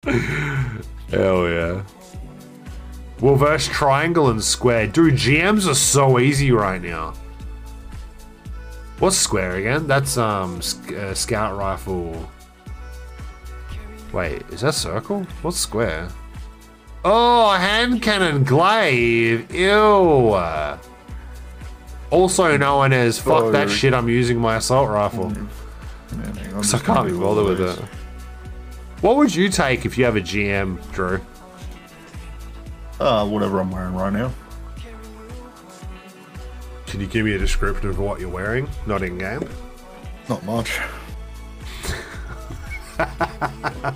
Hell yeah. Well, versus triangle and square. Dude, GMs are so easy right now. What's square again? That's scout rifle. Wait, is that circle? What's square? Oh, hand cannon glaive. Ew. Also known as fuck that shit. I'm using my assault rifle. Because I can't be bothered with it. What would you take if you have a GM, Drew? Whatever I'm wearing right now. Can you give me a description of what you're wearing? Not in game. Not much.